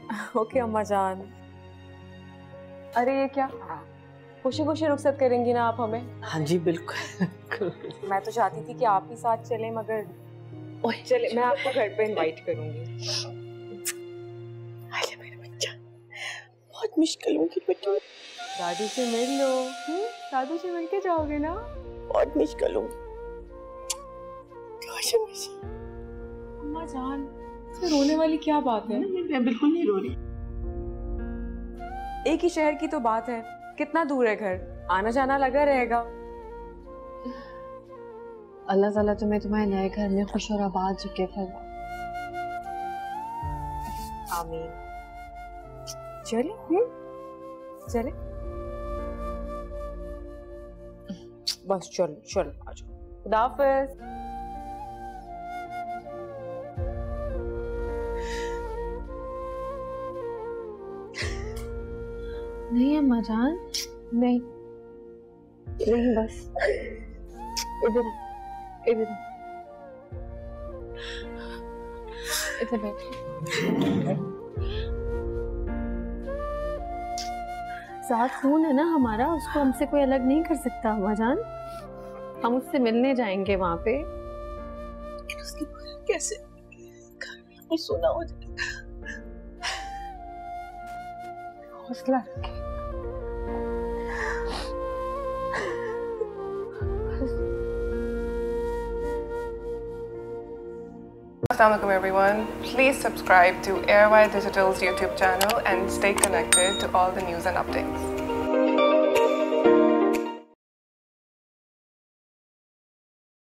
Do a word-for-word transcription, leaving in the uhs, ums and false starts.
Okay अम्मा जान। अरे ये क्या, खुशी खुशी रुखसत करेंगी ना आप हमें? हाँ जी बिल्कुल। मैं तो चाहती थी कि आप ही साथ चलें, मगर चले मैं आपको घर पे इनवाइट करूंगी। अरे मेरा बच्चा, बहुत मुश्किल होगी बेटा। दादू से मिल लो। हम्म दादू से मिल के जाओगे ना? बहुत मुश्किल होगी। अम्मा जान, इसमें रोने वाली क्या बात है? मैं बिल्कुल नहीं रो रही। एक ही शहर की तो बात है, कितना दूर है घर, आना जाना लगा रहेगा। अल्लाह ताला तुम्हें तुम्हारे नए घर में खुश और आबाद रखे फरमा। आमीन। चले हम्म चले बस चलो चलो आ जाओ। खुदा हाफिज। नहीं अम्मा जान, नहीं नहीं, बस इधर इधर इधर बैठ। साथ खून है ना हमारा, उसको हमसे कोई अलग नहीं कर सकता अम्मा जान। हम उससे मिलने जाएंगे वहां पे। उसकी कैसे घर में सोना हो जाएगा। हौसला रखें। Assalamualaikum everyone. Please subscribe to Airwire Digital's YouTube channel and stay connected to all the news and updates.